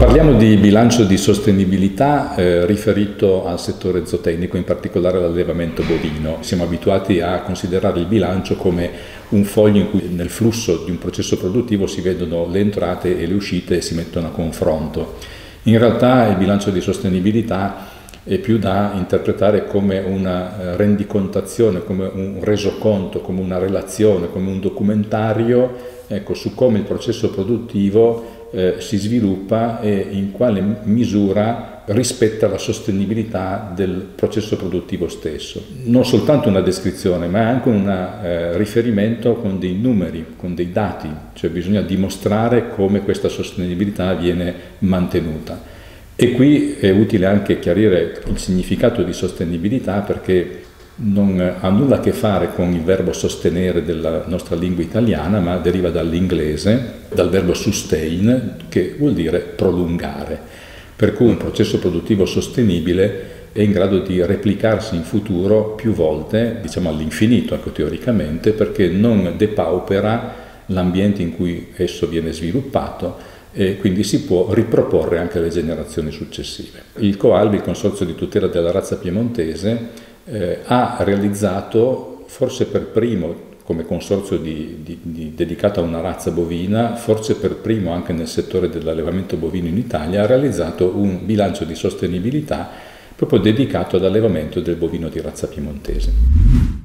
Parliamo di bilancio di sostenibilità riferito al settore zootecnico, in particolare all'allevamento bovino. Siamo abituati a considerare il bilancio come un foglio in cui nel flusso di un processo produttivo si vedono le entrate e le uscite e si mettono a confronto. In realtà il bilancio di sostenibilità è più da interpretare come una rendicontazione, come un resoconto, come una relazione, come un documentario, su come il processo produttivo si sviluppa e in quale misura rispetta la sostenibilità del processo produttivo stesso. Non soltanto una descrizione, ma anche un riferimento con dei numeri, con dei dati, cioè bisogna dimostrare come questa sostenibilità viene mantenuta. E qui è utile anche chiarire il significato di sostenibilità, perché non ha nulla a che fare con il verbo sostenere della nostra lingua italiana, ma deriva dall'inglese, dal verbo sustain, che vuol dire prolungare. Per cui un processo produttivo sostenibile è in grado di replicarsi in futuro più volte, diciamo all'infinito, teoricamente, perché non depaupera l'ambiente in cui esso viene sviluppato e quindi si può riproporre anche alle generazioni successive. Il COALBI, il Consorzio di tutela della razza piemontese, ha realizzato, forse per primo come consorzio dedicato a una razza bovina, forse per primo anche nel settore dell'allevamento bovino in Italia, ha realizzato un bilancio di sostenibilità proprio dedicato all'allevamento del bovino di razza piemontese.